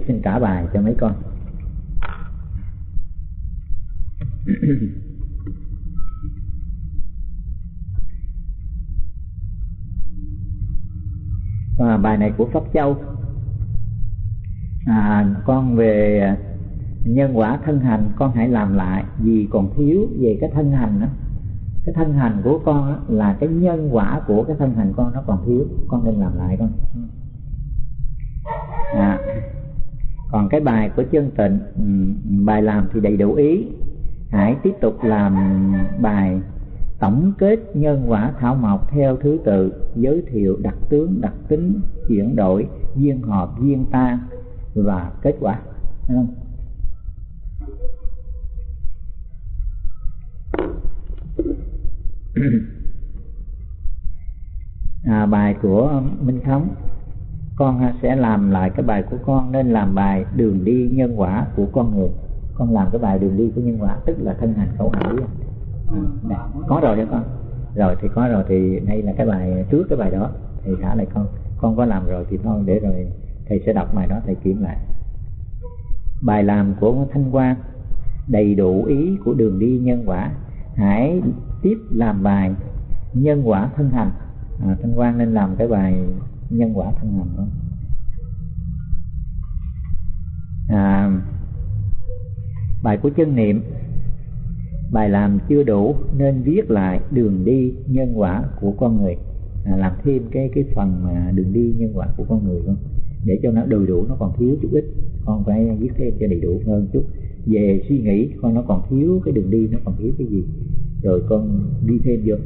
xin trả bài cho mấy con. Và bài này của Pháp Châu. Con về nhân quả thân hành con hãy làm lại, vì còn thiếu về cái thân hành đó. Cái thân hành của con đó, là cái nhân quả của cái thân hành con nó còn thiếu, con nên làm lại con. Còn cái bài của Chân Tịnh, bài làm thì đầy đủ ý, hãy tiếp tục làm bài tổng kết nhân quả thảo mộc theo thứ tự, giới thiệu đặc tướng, đặc tính, chuyển đổi, duyên hợp, duyên tan và kết quả. Thấy không? Bài của Minh Thống, con sẽ làm lại cái bài của con, nên làm bài đường đi nhân quả của con người. Con làm cái bài đường đi của nhân quả, tức là thân hành khẩu hành. Có rồi đó con. Rồi thì có rồi, thì đây là cái bài trước cái bài đó, thì thả lại con có làm rồi thì thôi, để rồi thầy sẽ đọc bài đó, thầy kiểm lại. Bài làm của Thanh Quang, đầy đủ ý của đường đi nhân quả, hãy tiếp làm bài nhân quả thân hành. Thanh Quang nên làm cái bài nhân quả thân hành đó. Bài của Chân Niệm, bài làm chưa đủ nên viết lại đường đi nhân quả của con người. Làm thêm cái phần mà đường đi nhân quả của con người không, để cho nó đầy đủ, nó còn thiếu chút ít, con phải viết thêm cho đầy đủ hơn chút. Về suy nghĩ con nó còn thiếu cái đường đi, nó còn thiếu cái gì, rồi con ghi thêm vô.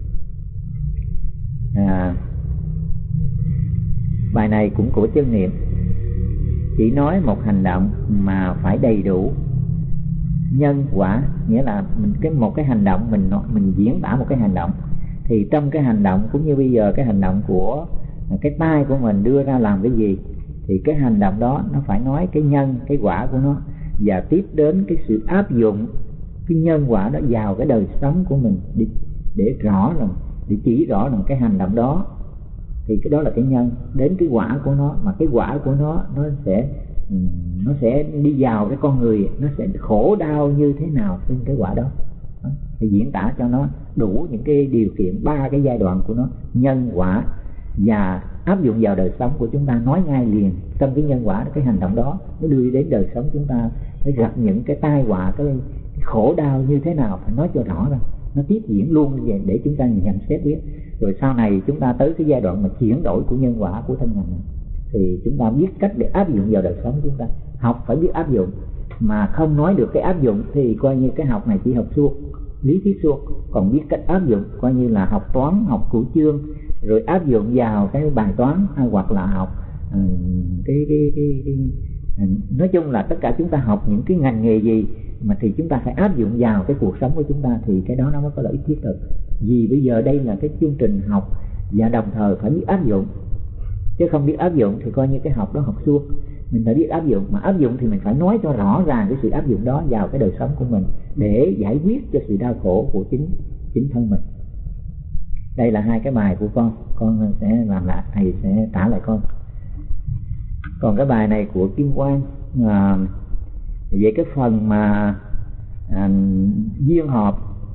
Bài này cũng của Chân Niệm, chỉ nói một hành động mà phải đầy đủ nhân quả, nghĩa là một cái hành động mình diễn tả một cái hành động, thì trong cái hành động cũng như bây giờ cái hành động của cái tay của mình đưa ra làm cái gì, thì cái hành động đó nó phải nói cái nhân, cái quả của nó, và tiếp đến cái sự áp dụng cái nhân quả đó vào cái đời sống của mình, để rõ rằng, để chỉ rõ rằng cái hành động đó thì cái đó là cái nhân, đến cái quả của nó, mà cái quả của nó sẽ đi vào cái con người, nó sẽ khổ đau như thế nào trên cái quả đó. Thì diễn tả cho nó đủ những cái điều kiện, 3 cái giai đoạn của nó, nhân quả, và áp dụng vào đời sống của chúng ta, nói ngay liền trong cái nhân quả, cái hành động đó nó đưa đến đời sống chúng ta, phải gặp những cái tai họa, cái khổ đau như thế nào, phải nói cho rõ ra, nó tiếp diễn luôn như vậy để chúng ta nhận xét biết. Rồi sau này chúng ta tới cái giai đoạn mà chuyển đổi của nhân quả của thân hành này, thì chúng ta biết cách để áp dụng vào đời sống chúng ta. Học phải biết áp dụng, mà không nói được cái áp dụng thì coi như cái học này chỉ học suông, lý thuyết suông. Còn biết cách áp dụng, coi như là học toán, học cửu chương, rồi áp dụng vào cái bài toán, hoặc là học nói chung là tất cả chúng ta học những cái ngành nghề gì mà thì chúng ta phải áp dụng vào cái cuộc sống của chúng ta, thì cái đó nó mới có lợi ích thiết thực. Vì bây giờ đây là cái chương trình học, và đồng thời phải biết áp dụng, chứ không biết áp dụng thì coi như cái học đó học suông. Mình phải biết áp dụng, mà áp dụng thì mình phải nói cho rõ ràng cái sự áp dụng đó vào cái đời sống của mình, để giải quyết cho sự đau khổ của chính thân mình. Đây là 2 cái bài của con sẽ làm lại, thầy sẽ trả lại con. Còn cái bài này của Kim Quang, về cái phần mà duyên hợp,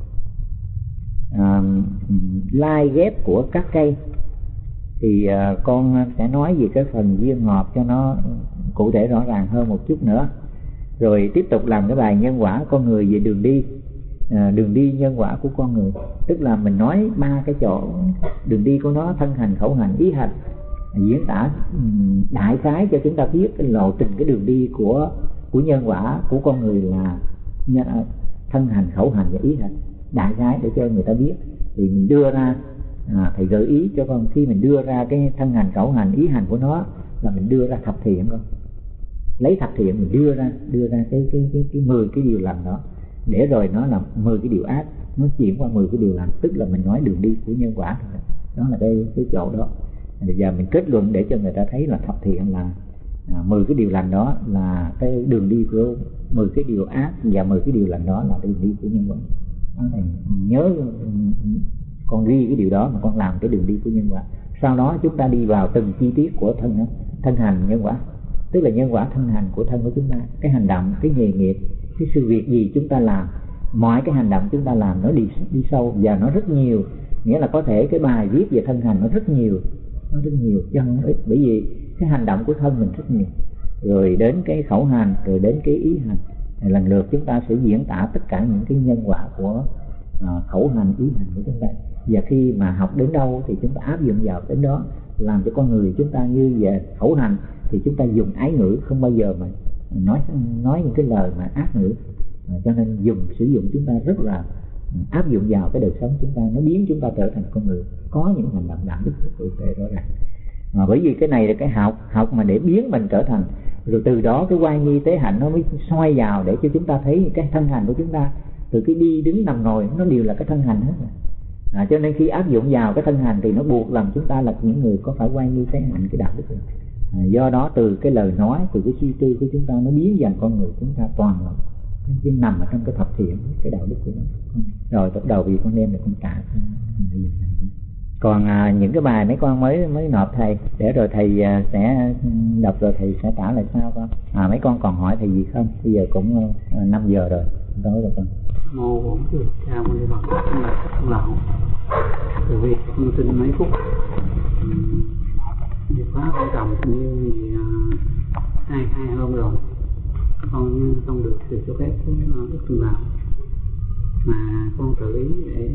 lai ghép của các cây, thì con sẽ nói về cái phần duyên hợp cho nó cụ thể rõ ràng hơn một chút nữa. Rồi tiếp tục làm cái bài nhân quả con người về đường đi nhân quả của con người, tức là mình nói 3 cái chỗ đường đi của nó, thân hành, khẩu hành, ý hành, diễn tả đại khái cho chúng ta biết cái lộ trình, cái đường đi của nhân quả của con người là thân hành, khẩu hành và ý hành, đại khái để cho người ta biết. Thì mình đưa ra, thầy gợi ý cho con, khi mình đưa ra cái thân hành, khẩu hành, ý hành của nó, là mình đưa ra thập thiện con, lấy thập thiện mình đưa ra cái 10 cái điều lành đó, để rồi nó là 10 cái điều ác, nó chuyển qua 10 cái điều lành, tức là mình nói đường đi của nhân quả. Đó là cái chỗ đó. Bây giờ mình kết luận để cho người ta thấy là thập thiện là 10 cái điều lành đó là cái đường đi của 10 cái điều ác, và 10 cái điều lành đó là đường đi của nhân quả. Thầy nhớ con ghi cái điều đó mà con làm cái đường đi của nhân quả. Sau đó chúng ta đi vào từng chi tiết của thân hành nhân quả. tức là nhân quả thân hành của thân của chúng ta. Cái hành động, cái nghề nghiệp, cái sự việc gì chúng ta làm, mọi cái hành động chúng ta làm nó đi sâu và nó rất nhiều. Nghĩa là có thể cái bài viết về thân hành nó rất nhiều chứ không ít, bởi vì cái hành động của thân mình rất nhiều, rồi đến cái khẩu hành, rồi đến cái ý hành. Lần lượt chúng ta sẽ diễn tả tất cả những cái nhân quả của khẩu hành, ý hành của chúng ta. Và khi mà học đến đâu thì chúng ta áp dụng vào đến đó, làm cho con người chúng ta như về khẩu hành thì chúng ta dùng ái ngữ, không bao giờ mà nói những cái lời mà ác ngữ. Cho nên sử dụng chúng ta rất là áp dụng vào cái đời sống chúng ta, nó biến chúng ta trở thành con người có những hành động đạo đức tự tế rõ ràng. Bởi vì cái này là cái học mà để biến mình trở thành, rồi từ đó cái oai nghi tế hạnh nó mới soi vào để cho chúng ta thấy cái thân hành của chúng ta, từ cái đi đứng nằm ngồi nó đều là cái thân hành hết rồi. Cho nên khi áp dụng vào cái thân hành thì nó buộc làm chúng ta là những người có phải oai nghi tế hạnh cái đạo đức này. Do đó từ cái lời nói, từ cái suy tư của chúng ta nó biến dần con người chúng ta toàn là cái nằm ở trong cái thập thiện, cái đạo đức của nó. Rồi bắt đầu vì con đem là con trả. Còn những cái bài mấy con mới nộp thầy, để rồi thầy sẽ đọc rồi thầy sẽ trả lại sao con. Mấy con còn hỏi thầy gì không? Bây giờ cũng 5 giờ rồi, tối rồi con. Mô Bổn Sư Cha Mâu Ni Phật. Xin lạy các ông lão. Từ việc con xin mấy phút việc khóa con trồng như hai hôm rồi, con không được sự cho phép của Đức Phương Đạo, mà con tự ý để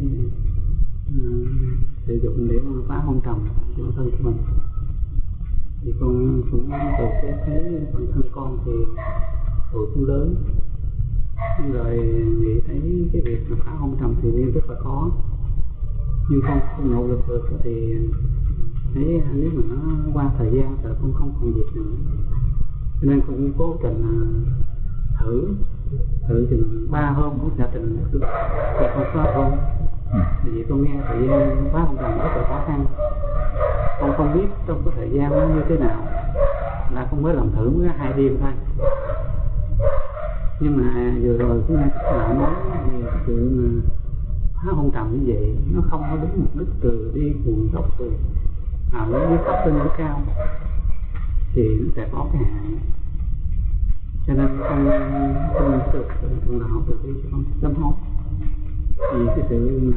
sử dụng để phá hôn trầm cho thân của mình. Thì con cũng tự thấy bản thân con thì tuổi cũng lớn rồi, nghĩ thấy cái việc mà phá hôn trầm thì nên rất là khó, nhưng con không nỗ lực được thì thấy nếu mà nó qua thời gian rồi con không còn việc nữa, cho nên cũng cố tình thử chừng 3 hôm cũng gia trình được thì con phá hôn. Vì con nghe thời gian phá hôn trầm rất là khó khăn, con không biết trong cái thời gian nó như thế nào, là con mới làm thử mới 2 đêm thôi. Nhưng mà vừa rồi cũng nghe lại nói về sự phá hôn trầm như vậy nó không có đúng mục đích, từ đi nguồn gốc từ nó đi thấp lên núi cao thì nó sẽ có cái hại. Cho nên con được Phương Đạo từ đi cho con sớm hốt, vì cái sự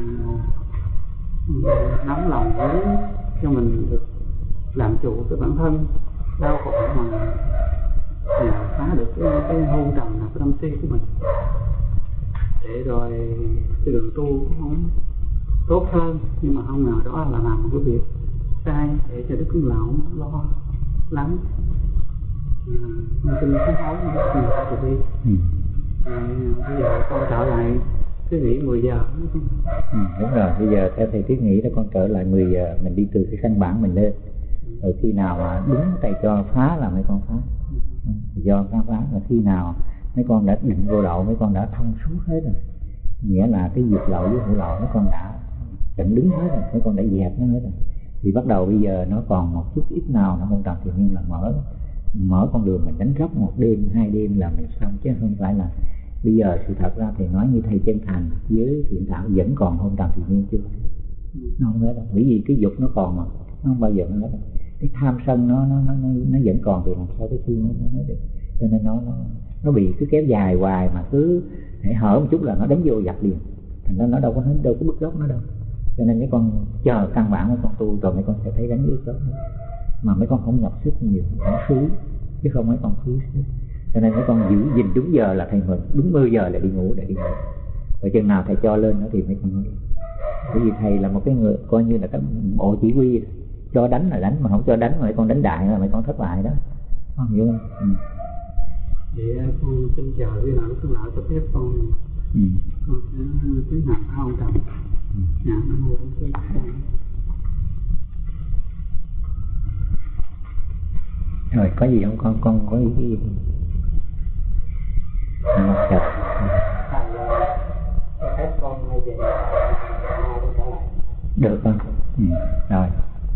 nóng lòng với cho mình được làm chủ cái bản thân đau khổ mà phá được cái hôn trầm là cái tâm si của mình, để rồi cái đường tu cũng tốt hơn. Nhưng mà không ngờ đó là làm một cái việc sai để cho Đức Phương Lão lo lắng. Con xin sám hối với Đức Phương Lão từ bi. Bây giờ con trở lại thiết nghỉ 10 giờ. Đúng rồi, bây giờ theo thầy thiết nghỉ là con trở lại 10 giờ, mình đi từ cái căn bản mình lên. Rồi khi nào mà đúng thầy cho phá là mấy con phá. Do phá là khi nào mấy con đã định vô lậu, mấy con đã thông suốt hết rồi. Nghĩa là cái việc lậu với hữu lậu mấy con đã chặn đứng hết rồi, mấy con đã dẹp nó hết rồi. Thì bắt đầu bây giờ nó còn một chút ít nào nó không tròn thì nên là mở con đường mình đánh róc 1 đêm 2 đêm là mình xong, chứ không phải là bây giờ sự thật ra thì nói như thầy Chân Thành với Thiện Thảo vẫn còn hôn trầm thì nhiên chưa, nó không hết đâu, bởi vì cái dục nó còn mà nó không bao giờ nó hết đâu. Cái tham sân nó vẫn còn thì làm sao cái khi nó hết được. Cho nên nó bị cứ kéo dài hoài, mà cứ hãy hở một chút là nó đánh vô giặt liền, thành ra nó đâu có bứt gốc nó đâu. Cho nên mấy con chờ căn bản mấy con tu rồi mấy con sẽ thấy đánh bứt gốc nữa. Mà mấy con không nhập sức nhiều, không phí, chứ không mấy con phí sức. Cho nên mấy con giữ gìn đúng giờ là thầy mừng, đúng 10 giờ là đi ngủ để đi ngủ. Rồi chừng nào thầy cho lên nữa thì mấy con nói. Bởi vì thầy là một cái người coi như là cái bộ chỉ huy, cho đánh là đánh, mà không cho đánh mà mấy con đánh đại là mấy con thất bại đó, con hiểu không? Vậy con xin chờ khi nào Đức Phương Đạo cho phép con sẽ tiến hành phá hôn trầm. Nam mô Bổn Sư. Rồi có gì không con có ý gì không? Chào. Cho phép con về con trở lại. Được con. Rồi.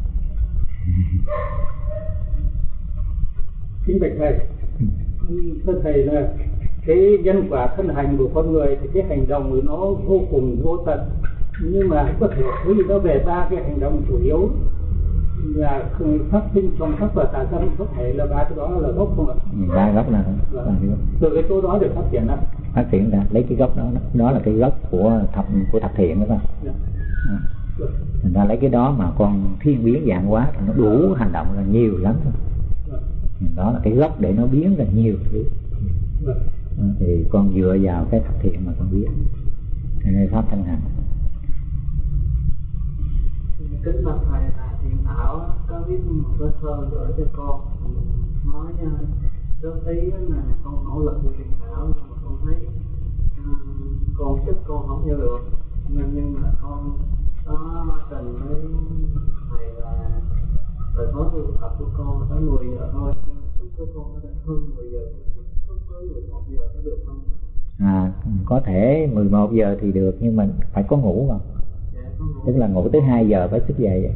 Kính bạch thầy, thưa thầy là cái nhân quả thân hành của con người thì cái hành động của nó vô cùng vô tận, nhưng mà có thể thấy nó về 3 cái hành động chủ yếu là phát sinh trong các và tà tâm, có thể là ba cái đó là gốc không ạ? Ba gốc là từ cái chỗ đó được phát triển ra lấy cái gốc đó là cái gốc của thập thiện đó thôi. Thành ra lấy cái đó mà con thiên biến dạng hóa thì nó đủ hành động là nhiều lắm thôi. Đó là cái gốc để nó biến ra nhiều thứ. Thì con dựa vào cái thập thiện mà con biết pháp thanh hành. Kính bạch thầy, là Thiện Thảo có viết một cái thơ gửi cho con, nói góp ý là con nỗ lực như Thiện Thảo, nhưng mà con thấy con sức con không theo được, nhưng mà con có trình với thầy là thời khóa tu tập của con tới 10 giờ thôi, nhưng mà sức của con có thể hơn 10 giờ, sức tới 11 giờ có được không? Có thể 11 giờ thì được, nhưng mà phải có ngủ vào. Tức là ngủ tới 2 giờ phải thức dậy.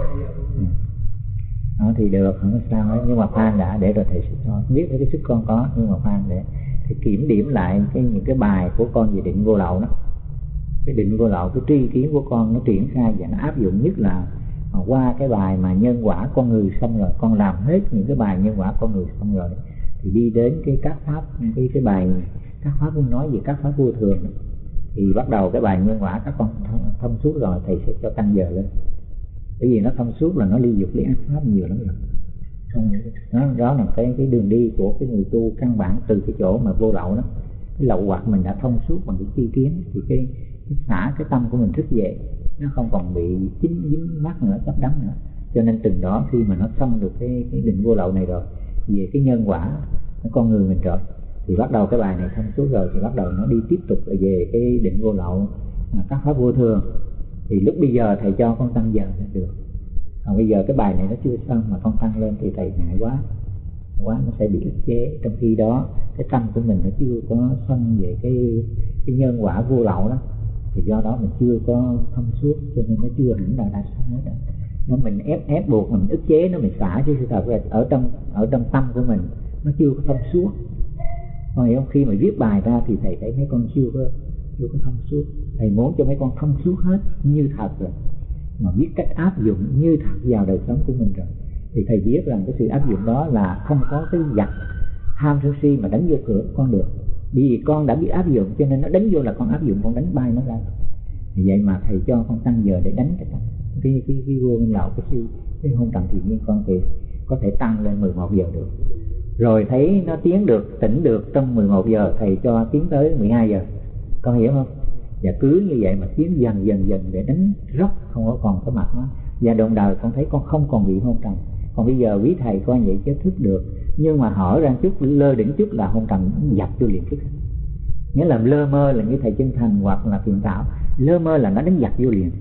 Đó thì được, không có sao hết. Nhưng mà khoan đã, để rồi thầy sẽ cho biết cái sức con có, nhưng mà khoan để thì kiểm điểm lại những cái bài của con về định vô lậu đó. Cái định vô lậu, cái tri kiến của con nó triển khai và nó áp dụng nhất là qua cái bài mà nhân quả con người xong rồi, con làm hết những cái bài nhân quả con người xong rồi thì đi đến cái các pháp, cái bài các pháp nói về các pháp vô thường đó. Thì bắt đầu cái bài nhân quả các con thông suốt rồi, thầy sẽ cho tăng giờ lên. Bởi vì nó thông suốt là nó ly dục lý ác pháp nhiều lắm rồi. Đó là cái đường đi của cái người tu căn bản từ cái chỗ mà vô lậu đó. Cái lậu hoặc mình đã thông suốt bằng cái tri kiến thì cái xả cái tâm của mình thức dậy, nó không còn bị dính mắc nữa, chấp đắm nữa. Cho nên từng đó khi mà nó xong được cái định vô lậu này rồi, về cái nhân quả con người mình rồi, thì bắt đầu cái bài này thông suốt rồi thì bắt đầu nó đi tiếp tục là về cái định vô lậu, các pháp vô thường. Thì lúc bây giờ thầy cho con tăng giờ là được. Còn bây giờ cái bài này nó chưa xong mà con tăng lên thì thầy ngại quá nó sẽ bị ức chế. Trong khi đó cái tâm của mình nó chưa có xong về cái nhân quả vô lậu đó, thì do đó mình chưa có thông suốt, cho nên nó chưa hẳn là đã xong hết rồi. Nó mình ép buộc mình ức chế nó, mình xả, chứ sự thật là ở trong tâm của mình nó chưa có thông suốt. Còn hiểu không? Khi mà viết bài ra thì thầy thấy mấy con chưa có thông suốt. Thầy muốn cho mấy con thông suốt hết như thật rồi, mà biết cách áp dụng như thật vào đời sống của mình rồi, thì thầy biết rằng cái sự áp dụng đó là không có cái giặc tham sân si mà đánh vô cửa con được. Vì con đã biết áp dụng cho nên nó đánh vô là con áp dụng, con đánh bay nó ra. Vì vậy mà thầy cho con tăng giờ để đánh cái vô minh lậu, cái hôn trầm thiện nhiên con thì có thể tăng lên 11 giờ được. Rồi thấy nó tiến được, tỉnh được trong 11 giờ, thầy cho tiến tới 12 giờ. Con hiểu không? Và cứ như vậy mà tiến dần để đánh rốc, không có còn cái mặt nó. Và đồng đời con thấy con không còn bị hôn trầm. Còn bây giờ quý thầy coi vậy chứ thức được, nhưng mà hở ra chút, lơ đỉnh chút là hôn trầm dập vô liền thức. Nghĩa là lơ mơ là như thầy Chân Thành hoặc là Thiện Thảo, lơ mơ là nó đánh dập vô liền.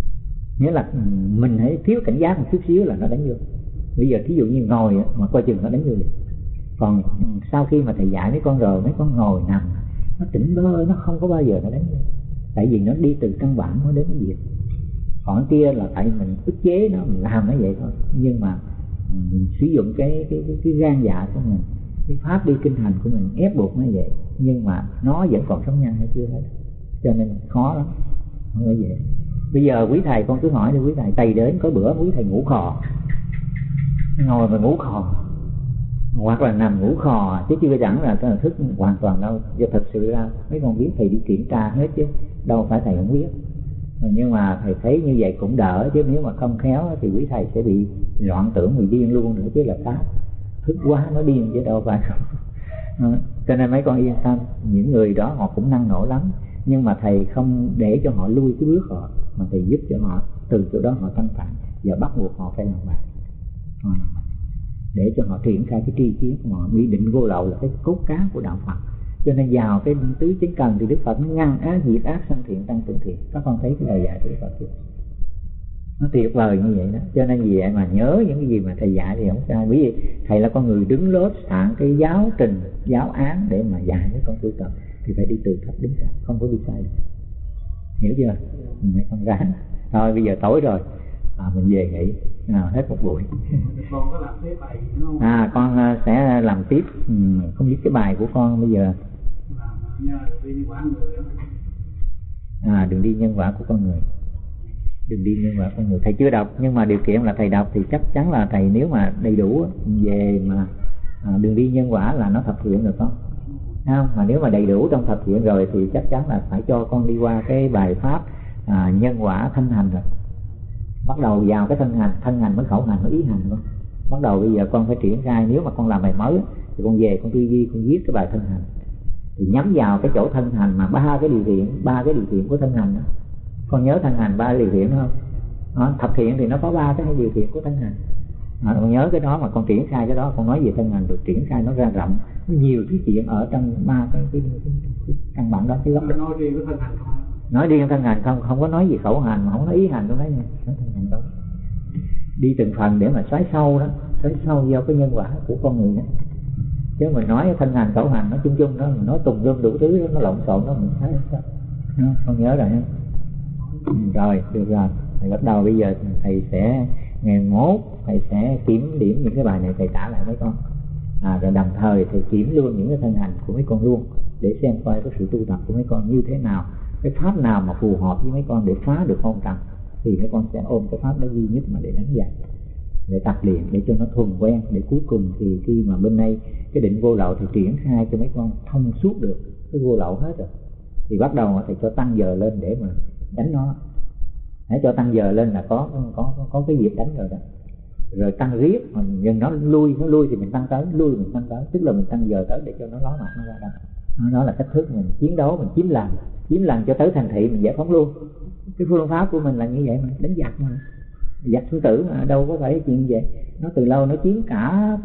Nghĩa là mình hãy thiếu cảnh giác một chút xíu là nó đánh vô. Bây giờ thí dụ như ngồi mà coi chừng nó đánh vô liền. Còn sau khi mà thầy dạy mấy con rồi, mấy con ngồi nằm nó tỉnh bơ, nó không có bao giờ nó đánh vô. Tại vì nó đi từ căn bản nó đến cái việc. Còn kia là tại mình ức chế nó, mình làm nó vậy thôi. Nhưng mà mình sử dụng cái gan dạ của mình, cái pháp đi kinh hành của mình ép buộc nó vậy, nhưng mà nó vẫn còn sống nhân, nó chưa hết. Cho nên khó lắm, không phải vậy. Bây giờ quý thầy, con cứ hỏi đi quý thầy đến có bữa quý thầy ngủ khò, ngồi mà ngủ khò, hoặc là nằm ngủ khò, chứ chưa chẳng là thức hoàn toàn đâu. Do thật sự ra mấy con biết thầy đi kiểm tra hết chứ đâu phải thầy không biết. Nhưng mà thầy thấy như vậy cũng đỡ, chứ nếu mà không khéo thì quý thầy sẽ bị loạn tưởng, bị điên luôn nữa chứ là khác. Thức quá nó điên chứ đâu phải không. Cho nên mấy con yên tâm, những người đó họ cũng năng nổ lắm, nhưng mà thầy không để cho họ lui cái bước họ, mà thầy giúp cho họ từ chỗ đó họ thanh thản, và bắt buộc họ phải làm bài, để cho họ triển khai cái tri kiến của họ. Bị định vô lậu là cái cốt cán của đạo Phật. Cho nên vào cái tứ chánh cần thì Đức Phật nó ngăn ác, diệt ác, sanh thiện, tăng trưởng thiện. Các con thấy cái lời dạy của Đức Phật chưa? Nó tuyệt vời như vậy đó. Cho nên vì vậy mà nhớ những cái gì mà thầy dạy thì không sai. Bởi vì thầy là con người đứng lớp soạn cái giáo trình, giáo án để mà dạy với con tu tập, thì phải đi từ thấp đến cao, không có đi sai được. Hiểu chưa? Mấy con ráng. Thôi bây giờ tối rồi, mình về nghỉ. Hết một buổi. Con có làm tiếp bài gì không? Con sẽ làm tiếp. Không biết cái bài của con bây giờ. Nhờ đi nhân quả người đó. Đừng đi nhân quả của con người. Đường đi nhân quả con người. Thầy chưa đọc, nhưng mà điều kiện là thầy đọc thì chắc chắn là thầy nếu mà đầy đủ về mà đường đi nhân quả là nó thập thiện rồi con. Không? Mà nếu mà đầy đủ trong thập thiện rồi thì chắc chắn là phải cho con đi qua cái bài pháp nhân quả thân hành rồi. Bắt đầu vào cái thân hành mới khẩu hành mới ý hành luôn. Bắt đầu bây giờ con phải triển khai, nếu mà con làm bài mới thì con về con tư duy con viết cái bài thân hành. Thì nhắm vào cái chỗ thân hành mà ba cái điều kiện của thân hành đó. Con nhớ thân hành 3 điều kiện không? Đó, thập thiện thì nó có 3 cái điều kiện của thân hành. Con nhớ cái đó mà con triển khai cái đó, con nói về thân hành rồi triển khai nó ra rộng, nhiều cái chuyện ở trong 3 cái căn bản đó chứ gốc. Nói riêng với thân hành không? Nói riêng thân hành không có nói gì khẩu hành mà không nói ý hành, tôi nói thân hành đó. Đi từng phần để mà xoáy sâu đó, xoáy sâu vào cái nhân quả của con người đó. Chứ mình nói thân hành khẩu hành nó chung đó, mình nói tùm lum đủ thứ đó, nó lộn xộn đó, mình thấy sao? Con nhớ rồi. Rồi, được rồi. Thầy bắt đầu bây giờ thầy sẽ ngày mốt thầy sẽ kiểm điểm những cái bài này thầy trả lại mấy con. Rồi đồng thời thầy kiểm luôn những cái thân hành của mấy con luôn, để xem coi cái sự tu tập của mấy con như thế nào, cái pháp nào mà phù hợp với mấy con để phá được hôn trầm, thì mấy con sẽ ôm cái pháp đó duy nhất mà để đánh dạy, để tập luyện để cho nó thuần quen, để cuối cùng thì khi mà bên đây cái định vô lậu thì triển khai cho mấy con thông suốt được cái vô lậu hết rồi, thì bắt đầu thầy cho tăng giờ lên để mà đánh nó. Hãy cho tăng giờ lên là có cái việc đánh rồi đó. Rồi tăng riết, nhưng nó lui thì mình tăng tới, tức là mình tăng giờ tới để cho nó ló mặt nó ra đâu. Nó là cách thức mình chiến đấu, mình chiếm lần cho tới thành thị mình giải phóng luôn. Cái phương pháp của mình là như vậy mà, đánh giặc mà, giặc sinh tử mà, đâu có phải chuyện vậy. Nó từ lâu nó chiếm cả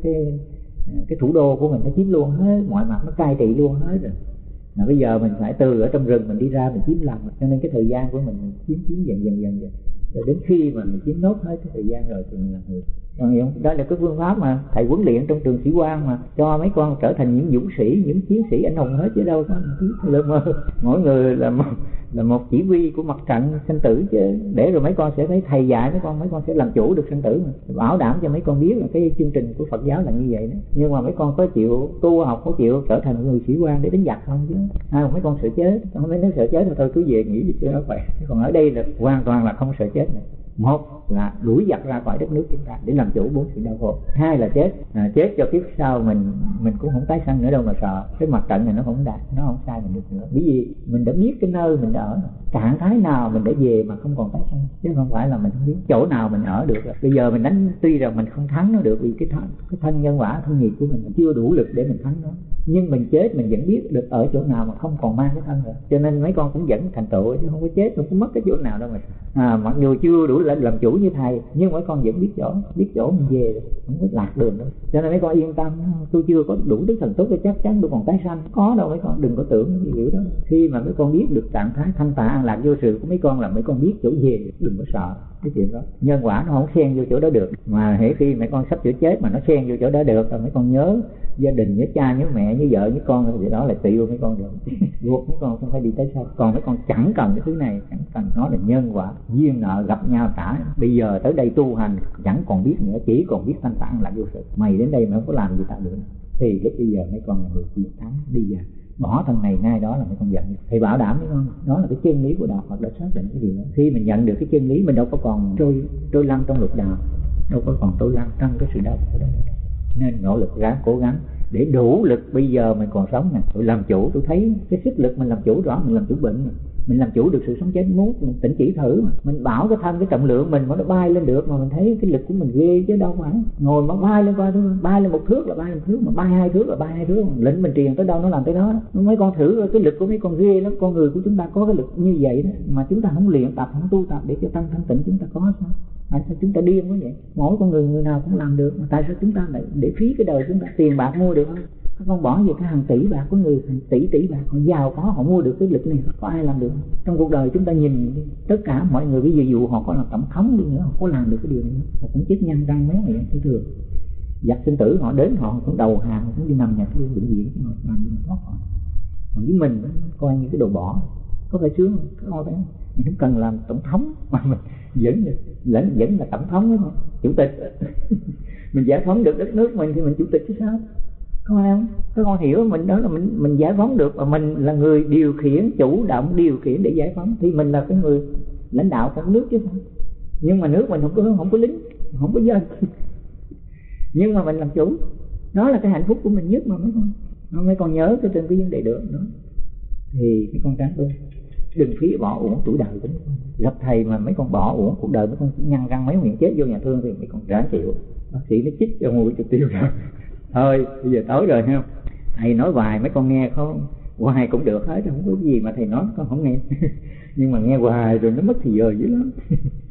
cái thủ đô của mình, nó chiếm luôn hết mọi mặt, nó cai trị luôn hết rồi. Mà bây giờ mình phải từ ở trong rừng mình đi ra mình chiếm lần, cho nên cái thời gian của mình chiếm dần rồi đến khi mà mình chiếm nốt hết cái thời gian rồi thì mình là người. Đó là cái phương pháp mà thầy huấn luyện trong trường sĩ quan mà cho mấy con trở thành những dũng sĩ, những chiến sĩ anh hùng hết, chứ đâu có lơ mơ. Mỗi người là một chỉ huy của mặt trận sinh tử, chứ để rồi mấy con sẽ thấy thầy dạy mấy con sẽ làm chủ được sinh tử mà. Bảo đảm cho mấy con biết là cái chương trình của Phật giáo là như vậy đó. Nhưng mà mấy con có chịu tu học, có chịu trở thành người sĩ quan để đánh giặc không chứ? Mấy con sợ chết, không mấy nếu sợ chết thì thôi cứ về nghỉ đi cho nó khỏe. Còn ở đây là hoàn toàn là không sợ chết này. Một là đuổi giặc ra khỏi đất nước chúng ta để làm chủ 4 sự đau khổ. Hai là chết cho kiếp sau mình cũng không tái sanh nữa đâu mà sợ. Cái mặt trận này nó không đạt, nó không sai mình được nữa. Bởi vì mình đã biết cái nơi mình đã ở, trạng thái nào mình đã về mà không còn tái sanh, chứ không phải là mình không biết chỗ nào mình ở được. Bây giờ mình đánh, tuy rằng mình không thắng nó được vì cái thân nhân quả thân nghiệp của mình chưa đủ lực để mình thắng nó, nhưng mình chết mình vẫn biết được ở chỗ nào mà không còn mang cái thân nữa. Cho nên mấy con cũng vẫn thành tựu, chứ không có chết, không có mất cái chỗ nào đâu mà. Mặc dù chưa đủ làm chủ như thầy, nhưng mấy con vẫn biết chỗ mình về rồi, không có lạc đường đâu. Cho nên mấy con yên tâm, tôi chưa có đủ đức thần túc để chắc chắn tôi còn tái sanh, có đâu mấy con, đừng có tưởng cái điều đó. Khi mà mấy con biết được trạng thái thanh tạ an lạc vô sự của mấy con là mấy con biết chỗ về, đừng có sợ cái chuyện đó. Nhân quả nó không xen vô chỗ đó được, mà hễ khi mấy con sắp sửa chết mà nó xen vô chỗ đó được rồi mấy con nhớ gia đình, nhớ cha, nhớ mẹ, nhớ vợ, nhớ con, thì đó là tùy mấy con rồi. Ruột mấy con không phải đi tới sao. Còn mấy con chẳng cần cái thứ này, chẳng cần, nó là nhân quả, duyên nợ gặp nhau trả. Bây giờ tới đây tu hành chẳng còn biết nữa, chỉ còn biết thanh tạng là vô sự. Mày đến đây mà không có làm gì tạo được, thì lúc bây giờ mấy con là người chiến thắng. Bây giờ bỏ thân này ngay đó là mấy con giận. Thầy bảo đảm mấy con, đó là cái chân lý của đạo Phật đã xác định cái điều đó. Khi mình nhận được cái chân lý, mình đâu có còn trôi lăn trong lục đạo, đâu có còn trôi lăn trong cái sự đau khổ đó. Nên nỗ lực ráng cố gắng để đủ lực. Bây giờ mình còn sống nè, tôi làm chủ, tôi thấy cái sức lực mình làm chủ rõ, mình làm chủ bệnh, mình làm chủ được sự sống chết muốn, mình tỉnh chỉ thử mà. Mình bảo cái thân, cái trọng lượng mình mà nó bay lên được, mà mình thấy cái lực của mình ghê chứ đâu phải ngồi mà bay lên coi thôi, bay lên 1 thước là bay 1 thước, mà bay 2 thước là bay 2 thước. Lệnh mình truyền tới đâu nó làm tới đó. Mấy con thử cái lực của mấy con ghê lắm. Con người của chúng ta có cái lực như vậy đó, mà chúng ta không luyện tập, không tu tập để cho tăng thanh tịnh chúng ta có sao? Tại sao chúng ta điên quá vậy? Mỗi con người nào cũng làm được, mà tại sao chúng ta lại để phí cái đời chúng ta? Tiền bạc mua được không? Các con bỏ về cái hàng tỷ bạc của người, hàng tỷ bạc, họ giàu có, họ mua được cái lực này, có ai làm được? Trong cuộc đời chúng ta nhìn tất cả mọi người, bây giờ dù họ có làm tổng thống đi nữa, họ có làm được cái điều này, họ cũng chết nhăn răng méo vậy thế thường. Giặc sinh tử họ đến, họ cũng đầu hàng, họ cũng đi nằm nhà thương bệnh viện cho họ làm gì thoát họ. Còn với mình coi như cái đồ bỏ, có phải sướng không? Các con thấy không? Mình không cần làm tổng thống mà mình vẫn là tổng thống đấy thôi, chủ tịch. Mình giải phóng được đất nước mình thì mình chủ tịch chứ sao? Có ai không? Các con hiểu mình đó là mình giải phóng được, và mình là người điều khiển, chủ động điều khiển để giải phóng, thì mình là cái người lãnh đạo cũng nước chứ sao. Nhưng mà nước mình không có lính, không có dân nhưng mà mình làm chủ, đó là cái hạnh phúc của mình nhất mà mấy con nhớ cái trên cái vấn đề được đó. Thì mấy con tránh luôn, đừng phí bỏ uổng tuổi đời của mấy con. Gặp thầy mà mấy con bỏ uổng cuộc đời, mấy con nhăn răng mấy miệng chết vô nhà thương thì mấy con ráng chịu. Bác sĩ nó chích cho mũi cho tiêu rồi thôi bây giờ tối rồi ha, thầy nói hoài mấy con nghe không, hoài cũng được hết, không có gì mà thầy nói con không nghe nhưng mà nghe hoài rồi nó mất thì giờ dữ lắm